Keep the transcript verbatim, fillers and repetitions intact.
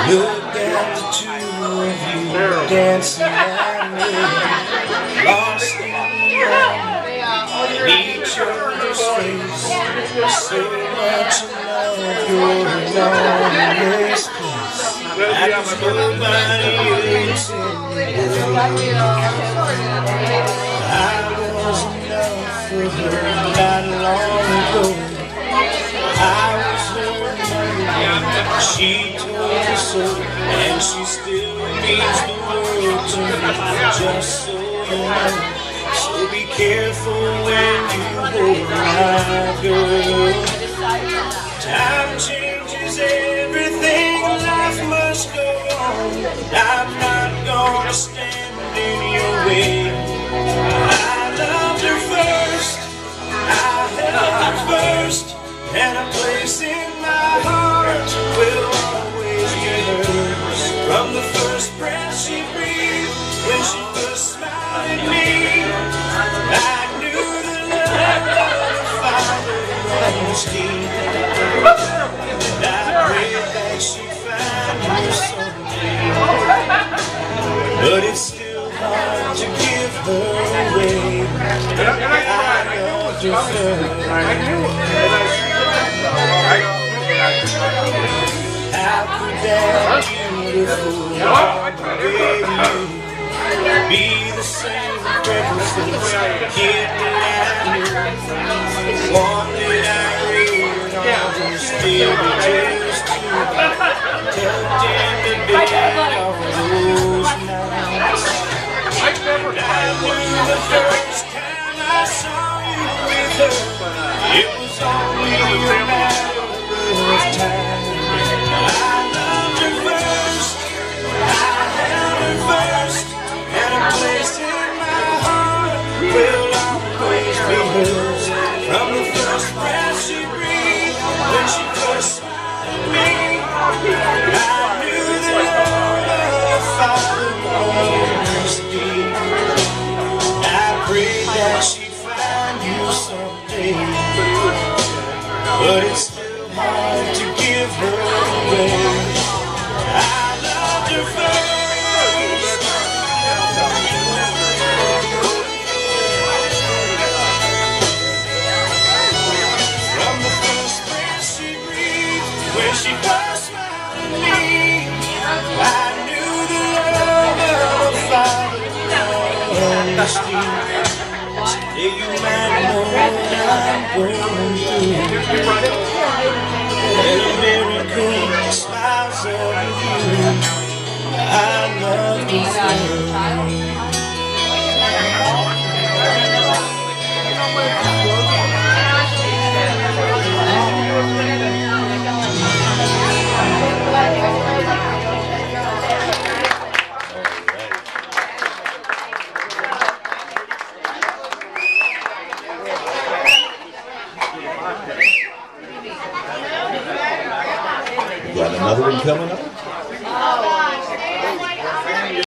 Look at the two of you dancing that way, lost in each other's face. So much love, you're in always place. That is nobody else in the world. I was enough for her not long ago. I was her mother, she told me so, and she still means the world to me, just so you know. So be careful when you hold my girl. Time changes everything, life must go on. I'm not gonna stand in your way. I loved her first, I held her first, and a place in my heart will always be hers. From the first breath she breathed, when she first smiled at me, I knew the love of the Father was deep. And I prayed that she'd find you someday, but it's still hard to give her away. I loved her first. How could that beautiful baby be the same reckless kid that I knew? One that I read all those fairy tales to, tucked in the bed all those nights. And I knew the first time I saw you with her, it was only a matter of time. I loved her first, I held her first, and a place in my heart will always be hers. From the first breath she breathed, when she first smiled at me, I knew the love of the Father was deep. I prayed that she'd find you someday, but it's still hard to give her away. I loved her first. From the first breath she breathed, when she first smiled at me, I knew the love of the Father was deep. Today you might know what I'm going through, and a miracle smiles over you. I love you.